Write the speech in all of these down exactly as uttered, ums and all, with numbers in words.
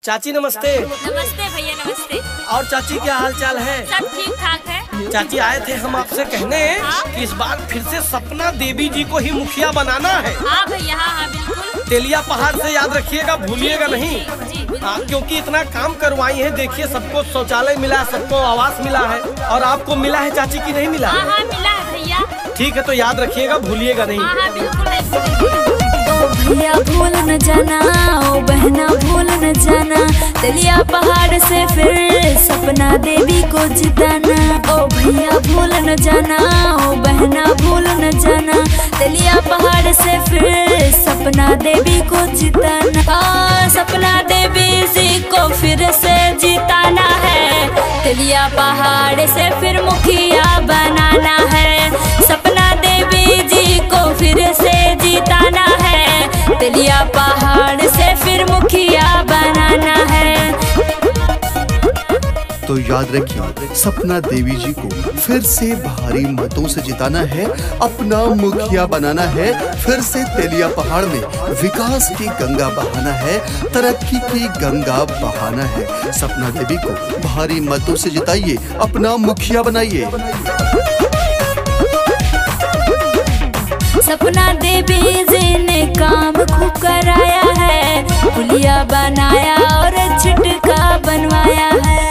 चाची नमस्ते। नमस्ते भैया नमस्ते। और चाची क्या हाल चाल है? सब ठीक ठाक है। चाची आए थे हम आपसे कहने हाँ? कि इस बार फिर से सपना देवी जी को ही मुखिया बनाना है। हाँ भैया हाँ हाँ बिल्कुल। तेलिया पहाड़ से याद रखिएगा, भूलिएगा नहीं। जी, जी, हाँ, क्योंकि इतना काम करवाई है। देखिए सबको शौचालय मिला, सबको आवास मिला है, और आपको मिला है चाची की नहीं मिला? हाँ हाँ मिला है भैया। ठीक है तो याद रखिएगा, भूलिएगा नहीं। हाँ हाँ बिल्कुल नहीं भूलेंगे। ओ भैया भूल न जाना, ओ बहना भूल न जाना, तेलिया पहाड़ से फिर सपना देवी को जिताना। ओ भैया भूल न जाना, ओ बहना भूल न जाना, तेलिया पहाड़ से फिर सपना देवी को जिताना। आ, सपना देवी जी को फिर से जिताना है, तेलिया पहाड़ से फिर मुखिया बनाना है। सपना देवी जी को फिर से जिताना है, तेलिया पहाड़ से फिर मुखिया बनाना है। तो याद रखिए, सपना देवी जी को फिर से भारी मतों से जिताना है, अपना मुखिया बनाना है, फिर से तेलिया पहाड़ में विकास की गंगा बहाना है, तरक्की की गंगा बहाना है। सपना देवी को भारी मतों से जिताइए, अपना मुखिया बनाइए। सपना देवी जी ने काम खूब कराया है, पुलिया बनाया और छिटका बनवाया है।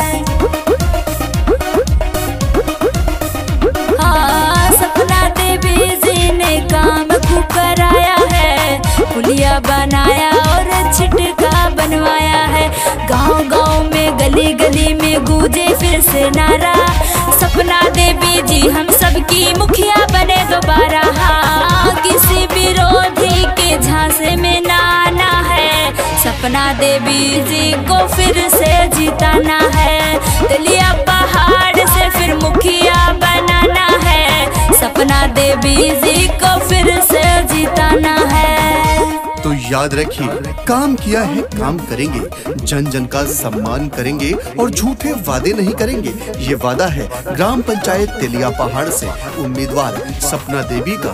हाँ, सपना देवी जी ने काम खूब कराया है, पुलिया बनाया और छिटका बनवाया है। गांव गांव में गली गली में गूंजे फिर से नारा, सपना देवी जी हम सबकी मुखिया बने दोबारा। हाँ, किसी विरोधी के झांसे में ना आना है, सपना देवी जी को फिर से जिताना है, तेलिया पहाड़ से फिर मुखिया बनाना है, सपना देवी जी को फिर से जिताना है। तो याद रखिए, काम किया है काम करेंगे, जन जन का सम्मान करेंगे और झूठे वादे नहीं करेंगे। ये वादा है ग्राम पंचायत तेलिया पहाड़ से उम्मीदवार सपना देवी का।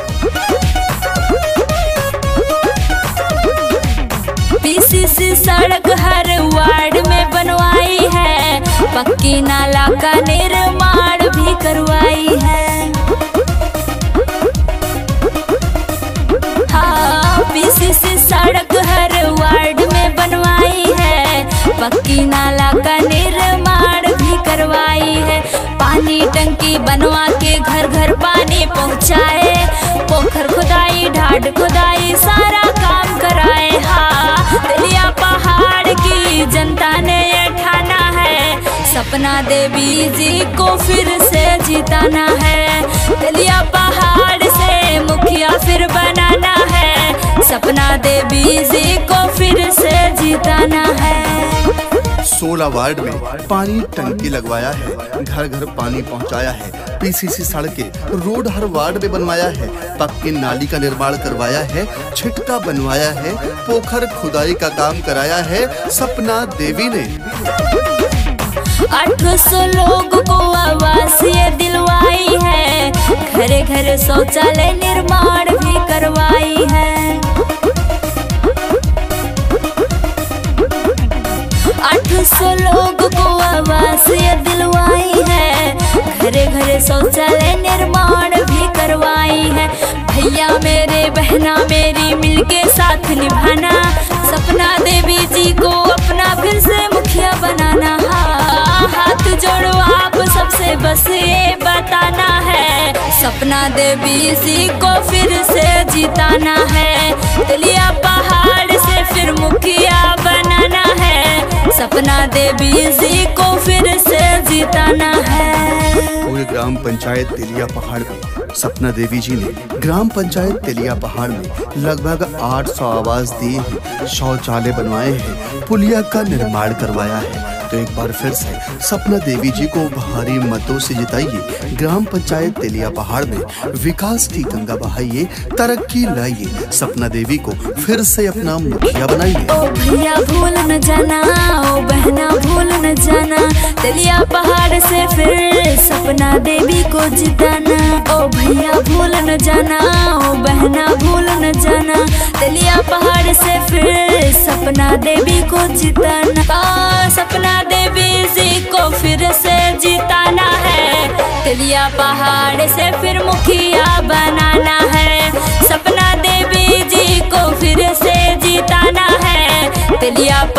पीसीसी सड़क हर वार्ड में बनवाई है, पक्की नाला का निर्माण भी करवाई है। हाँ, पीसीसी सड़क हर वार्ड में बनवाई है, पक्की नाला का निर्माण भी करवाई है। पानी टंकी बनवा के घर घर पानी पहुँचाए, पोखर खुदाई ढाड खुदाई सारा काम कराए। हाँ, तेलिया पहाड़ की जनता ने ये ठाना है, सपना देवी जी को फिर से जिताना है, तेलिया पहाड़ से मुखिया फिर बनाना है, सपना देवी जी को फिर से जिताना है। सोलह वार्ड में पानी टंकी लगवाया है, घर घर पानी पहुंचाया है, पीसीसी सड़कें रोड हर वार्ड में बनवाया है, पक्की नाली का निर्माण करवाया है, छिटका बनवाया है, पोखर खुदाई का काम कराया है सपना देवी ने। आठ सौ लोग को आवास ये दिलवाई है, घरे घरे शौचालय निर्माण भी करवाई है। आठ सौ लोग को आवास ये दिलवाई है, घरे घरे शौचालय निर्माण भी करवाई है। भैया मेरे बहना मेरी मिलके साथ निभाना, सपना देवी जी को अपना फिर से मुखिया बनाना। हाँ, हाथ जोड़ो आप सबसे बस ये बताना है, सपना देवी जी को फिर से जिताना है, तेलिया पहाड़ से फिर मुखिया बनाना है, सपना देवी जी को फिर से जिताना है। पूरे ग्राम पंचायत तेलिया पहाड़ में सपना देवी जी ने ग्राम पंचायत तेलिया पहाड़ में लगभग आठ सौ आवास दिए हैं, शौचालय बनवाए हैं, पुलिया का निर्माण करवाया है। तो एक बार फिर से सपना देवी जी को भारी मतों से जिताइए, ग्राम पंचायत तेलिया पहाड़ में विकास की गंगा बहाइए, तरक्की लाइए, सपना देवी को फिर से अपना मुखिया बनाइए। ओ भैया भूल न जाना, ओ बहना भूल न जाना, तेलिया पहाड़ से फिर सपना देवी को जिताना। ओ भैया भूल न जाना, ओ बहना भूल न जाना, तेलिया पहाड़ से फिर सपना देवी को जिताना। आ, सपना देवी जी को फिर से जिताना है, तेलिया पहाड़ से फिर मुखिया बनाना है। सपना देवी जी को फिर से जिताना है, तेलिया